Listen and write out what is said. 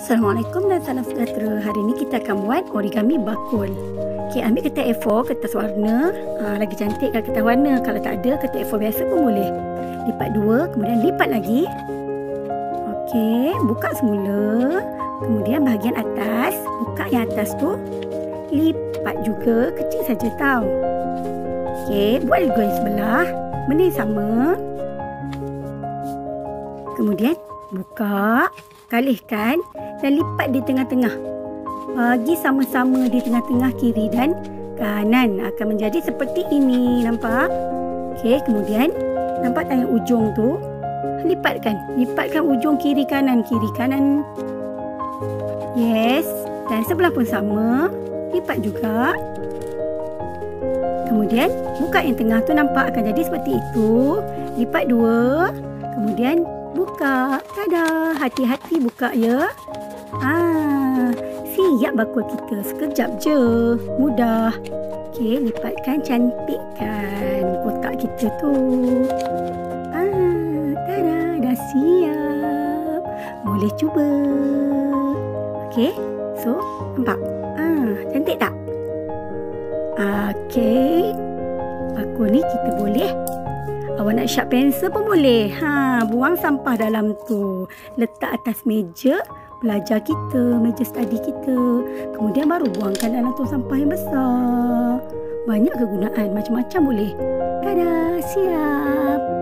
Assalamualaikum dan salam sejahtera. Hari ini kita akan buat origami bakul. Okey, ambil kertas A4, kertas warna. Lagi cantik kalau kertas warna. Kalau tak ada, kertas A4 biasa pun boleh. Lipat dua, kemudian lipat lagi. Okey, buka semula. Kemudian bahagian atas, buka yang atas tu. Lipat juga, kecil saja tau. Okey, buat juga yang sebelah. Benda yang sama. Kemudian buka, kalihkan dan lipat di tengah-tengah. Bagi sama-sama di tengah-tengah kiri dan kanan. Akan menjadi seperti ini. Nampak? Okey, kemudian nampak tak yang ujung tu? Lipatkan. Lipatkan ujung kiri kanan. Kiri kanan. Yes. Dan sebelah pun sama. Lipat juga. Kemudian buka yang tengah tu, nampak akan jadi seperti itu. Lipat dua. Kemudian buka. Tada. Hati-hati buka ya. Siap bakul kita. Sekejap je. Mudah. Okey, lipatkan, cantikkan kotak kita tu. Tada. Dah siap. Boleh cuba. Okey. So, nampak? Cantik tak? Okey. Bakul ni kita boleh. Awak nak sharp pensel pun boleh. Buang sampah dalam tu. Letak atas meja belajar kita, meja study kita. Kemudian baru buangkan dalam tong sampah yang besar. Banyak kegunaan, macam-macam boleh. Tada, siap.